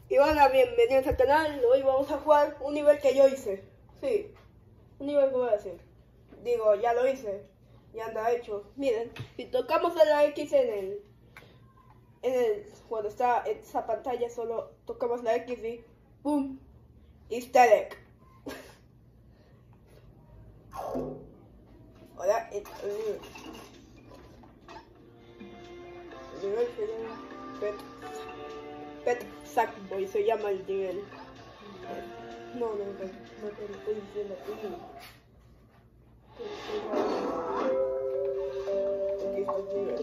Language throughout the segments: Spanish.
Y hola, bienvenidos al canal. Hoy vamos a jugar un nivel que yo hice. Sí, un nivel que voy a hacer. Digo, ya lo hice. Ya anda hecho. Miren, si tocamos a la X cuando está en esa pantalla, solo tocamos la X y ¡pum! Easter egg. Ahora el nivel se llama Pet Sackboy, se llama el nivel. No te lo estoy diciendo a ti. Aquí está el nivel.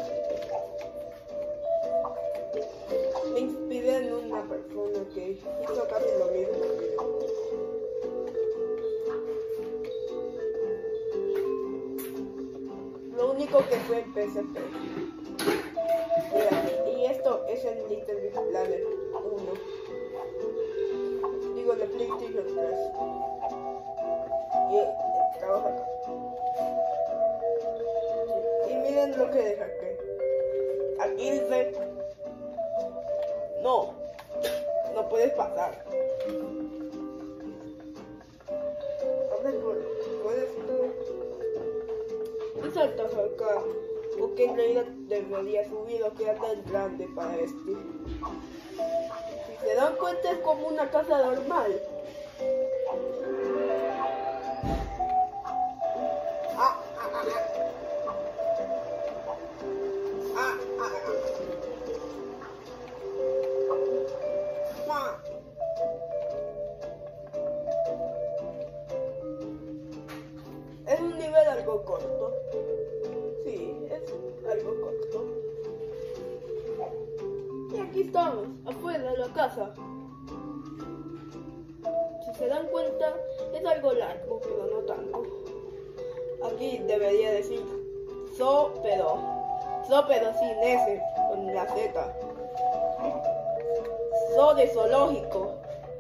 Me inspiré en una persona que hizo casi lo mismo. Lo único que fue en PSP. Mira, y esto es el Little Big Planet 1. Digo, de PlayStation 3. Y trabaja acá. Y miren lo que deja aquí. Aquí dice: no puedes pasar. A ver, puedes y saltas acá. Porque en realidad debería subir lo que era tan grande para este. Si se dan cuenta, es como una casa normal. Es un nivel algo corto. Sí, es algo corto. Y aquí estamos, afuera de la casa. Si se dan cuenta, es algo largo, pero no tanto. Aquí debería decir pero sin S, con la Z. De zoológico.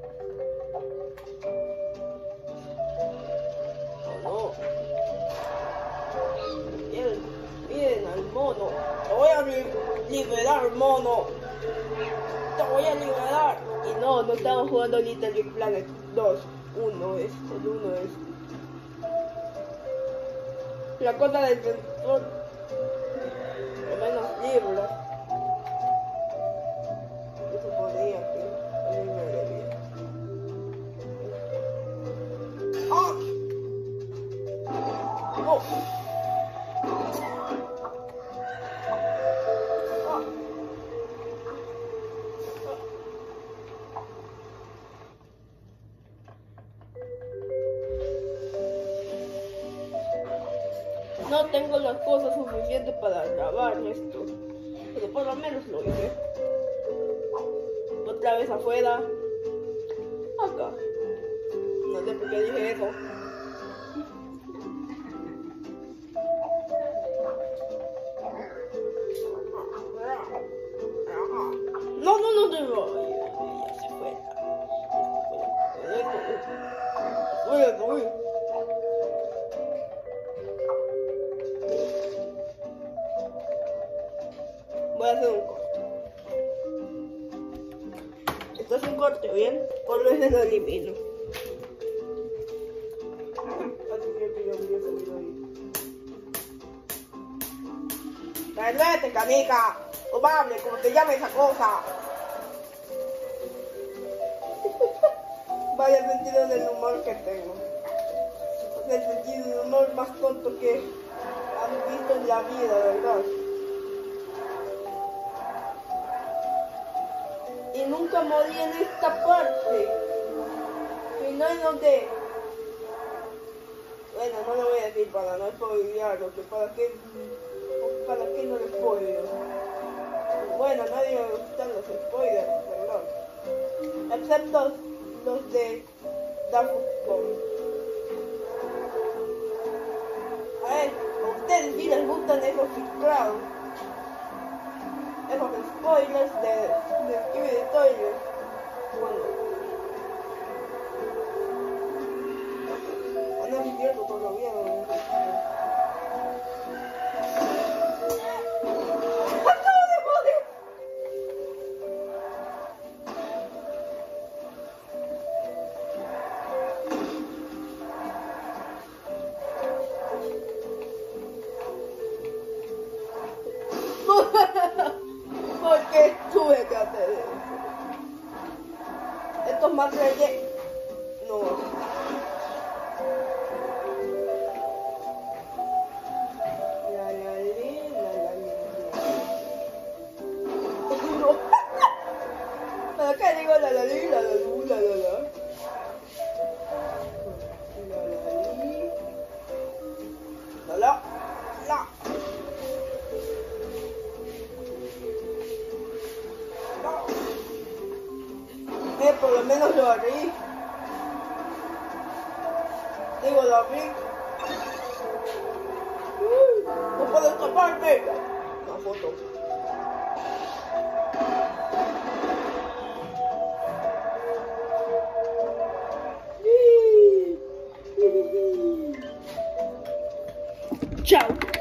Oh, no. Miren al mono. Te voy a liberar, mono. Te voy a liberar. Y no estamos jugando Little Big Planet 2. El 1 es. La cosa del sensor. De menos libros. Yo suponía que a mí me debía. ¡Ah! ¡No! No tengo las cosas suficientes para grabar esto, pero por lo menos lo hice. Otra vez afuera. Acá. No sé por qué dije eso. No te voy. Ya se fue. Uy. Voy a hacer un corte. Esto es un corte, ¿bien? Por lo menos lo elimino. Así que yo voy a salir ahí. ¡Vete, canica! ¡Obable, como te llame esa cosa! Vaya sentido del humor que tengo. Es el sentido del humor más tonto que han visto en la vida, ¿verdad? Y nunca morí en esta parte. Y no es donde... Bueno, no lo voy a decir para no spoilearlo, que para qué no lo spoileo. Bueno, nadie me gustan los spoilers, perdón. Excepto los de Daft Punk. A ver, a ustedes sí les gustan esos filtrados. Esos spoilers de Skibidi Toilet. Bueno. No es cierto, todavía no. más relleno. No. La la li, la la li. No. ¿Para qué digo la la li, la la lu, la la la? La la li. La la. La. Por lo menos lo abrí. Digo, lo abrí. No puedo escaparme. Una foto. Chao.